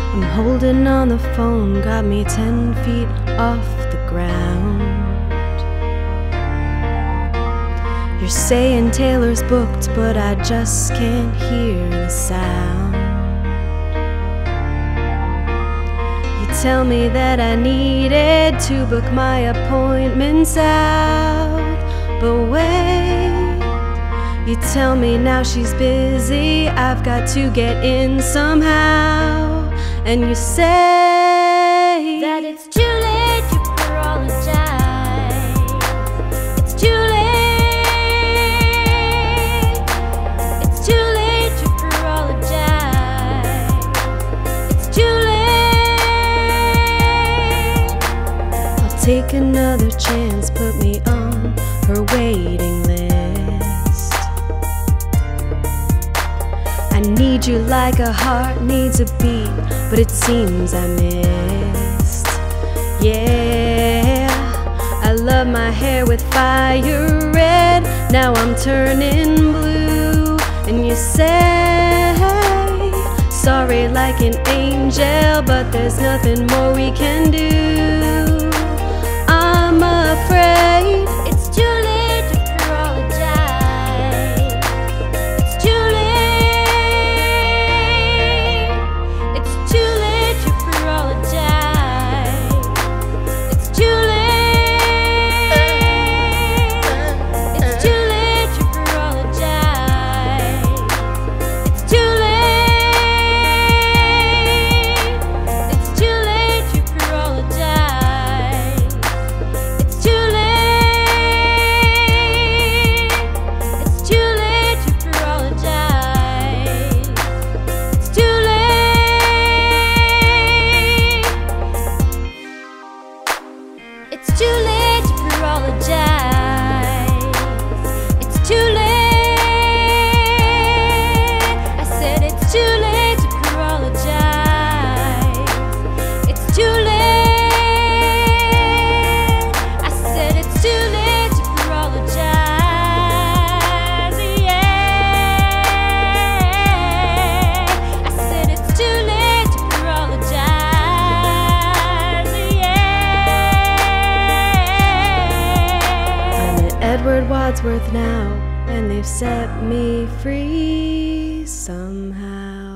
I'm holding on the phone, got me 10 feet off the ground. You're saying Taylor's booked, but I just can't hear the sound. You tell me that I needed to book my appointments out, but wait, you tell me now she's busy, I've got to get in somehow. And you say that it's too late to Pureologize. It's too late. It's too late to Pureologize. It's too late. I'll take another chance, put me on her waiting list. I need you like a heart needs a beat, but it seems I missed. Yeah, I love my hair with fire red, now I'm turning blue. And you say sorry like an angel, but there's nothing more we can do. I'm afraid it's too late to Pureologize. It's too late. It's too late to Pureologize. It's too late. It's too late to Pureologize. It's too late. It's too late to Pureologize. It's too late. It's too late to Pureologize. It's too late. It's too late to Pureologize. It's too late. I said it's too late to Pureologize. It's too late. I said it's too late to Pureologize. Yeah. I said it's too late to Pureologize. Yeah. I'm at Wadsworth now, and they've set me free somehow.